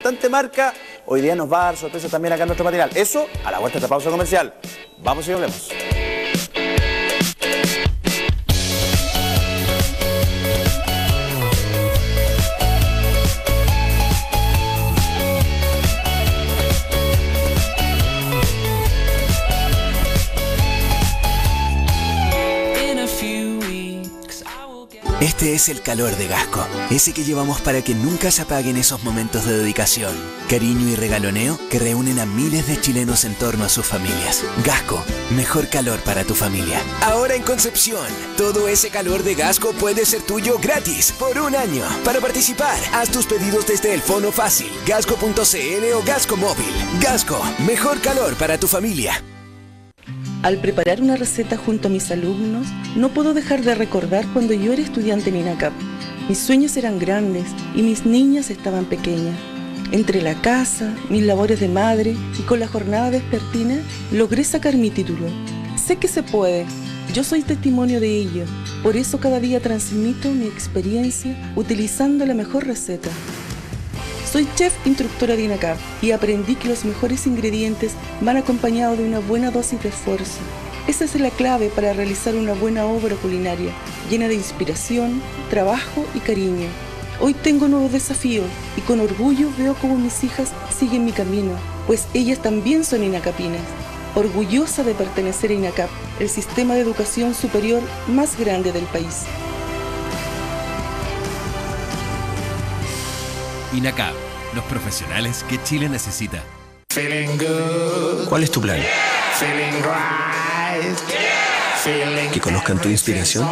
bastante marca, hoy día nos va a dar sorpresa también acá en nuestro material. Eso a la vuelta de esta pausa comercial. Vamos y volvemos. Este es el calor de Gasco, ese que llevamos para que nunca se apaguen esos momentos de dedicación, cariño y regaloneo que reúnen a miles de chilenos en torno a sus familias. Gasco, mejor calor para tu familia. Ahora en Concepción, todo ese calor de Gasco puede ser tuyo gratis por un año. Para participar, haz tus pedidos desde el Fono Fácil, gasco.cl o Gasco Móvil. Gasco, mejor calor para tu familia. Al preparar una receta junto a mis alumnos, no puedo dejar de recordar cuando yo era estudiante en INACAP. Mis sueños eran grandes y mis niñas estaban pequeñas. Entre la casa, mis labores de madre y con la jornada vespertina, logré sacar mi título. Sé que se puede, yo soy testimonio de ello. Por eso cada día transmito mi experiencia utilizando la mejor receta. Soy chef instructora de INACAP y aprendí que los mejores ingredientes van acompañados de una buena dosis de esfuerzo. Esa es la clave para realizar una buena obra culinaria, llena de inspiración, trabajo y cariño. Hoy tengo nuevos desafíos y con orgullo veo cómo mis hijas siguen mi camino, pues ellas también son inacapinas. Orgullosa de pertenecer a INACAP, el sistema de educación superior más grande del país. INACAP, los profesionales que Chile necesita. ¿Cuál es tu plan? ¿Que conozcan tu inspiración?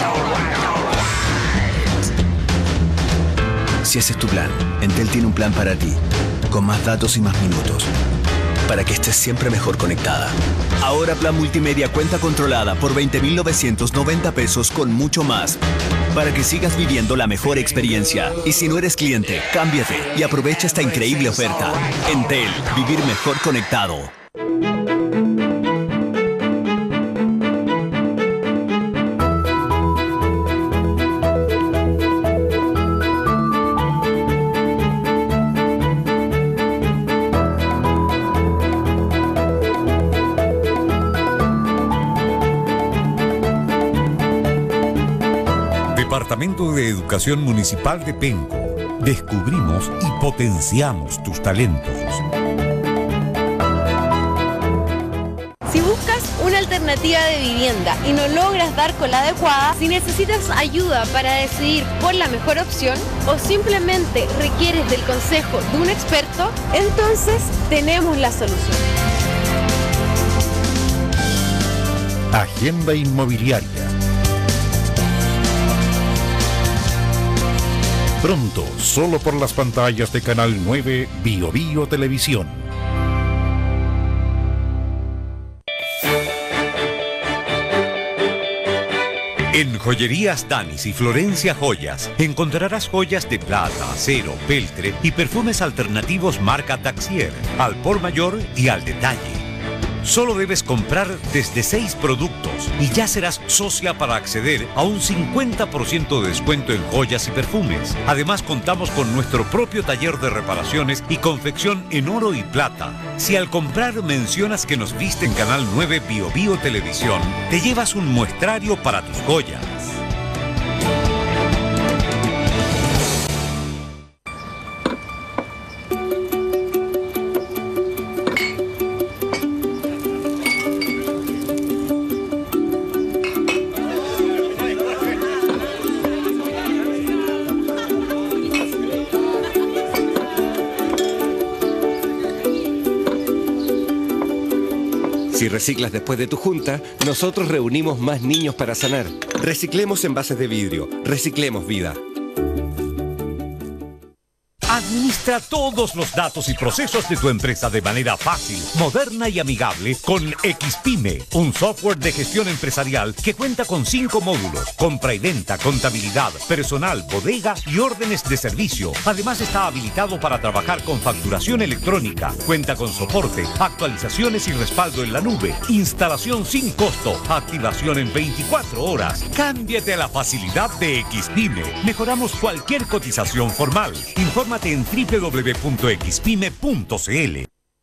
Si ese es tu plan, Entel tiene un plan para ti, con más datos y más minutos, para que estés siempre mejor conectada. Ahora plan multimedia cuenta controlada por 20.990 pesos con mucho más, para que sigas viviendo la mejor experiencia. Y si no eres cliente, cámbiate y aprovecha esta increíble oferta. Entel, vivir mejor conectado. Departamento de Educación Municipal de Penco. Descubrimos y potenciamos tus talentos. Si buscas una alternativa de vivienda y no logras dar con la adecuada, si necesitas ayuda para decidir por la mejor opción o simplemente requieres del consejo de un experto, entonces tenemos la solución. Agenda Inmobiliaria. Pronto, solo por las pantallas de Canal 9 Bio Bio Televisión. En Joyerías Danis y Florencia Joyas encontrarás joyas de plata, acero, peltre y perfumes alternativos marca Taxier, al por mayor y al detalle. Solo debes comprar desde 6 productos y ya serás socia para acceder a un 50% de descuento en joyas y perfumes. Además, contamos con nuestro propio taller de reparaciones y confección en oro y plata. Si al comprar mencionas que nos viste en Canal 9 Bio Bio Televisión, te llevas un muestrario para tus joyas. Si reciclas después de tu junta, nosotros reunimos más niños para sanar. Reciclemos envases de vidrio. Reciclemos vida. Administra todos los datos y procesos de tu empresa de manera fácil, moderna y amigable con Xpime, un software de gestión empresarial que cuenta con 5 módulos: compra y venta, contabilidad, personal, bodega y órdenes de servicio. Además está habilitado para trabajar con facturación electrónica. Cuenta con soporte, actualizaciones y respaldo en la nube, instalación sin costo, activación en 24 horas. Cámbiate a la facilidad de Xpime. Mejoramos cualquier cotización formal. Infórmate en www.xpyme.cl.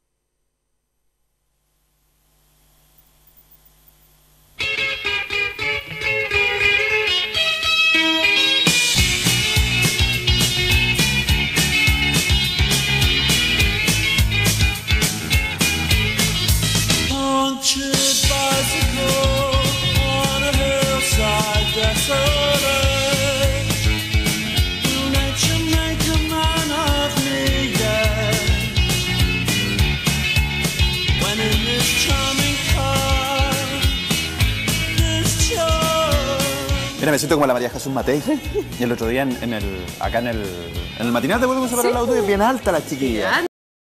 Mira, me siento como la María Jesús Matei. Y el otro día acá en el matinal te vuelvo a separar el auto y es bien alta la chiquilla.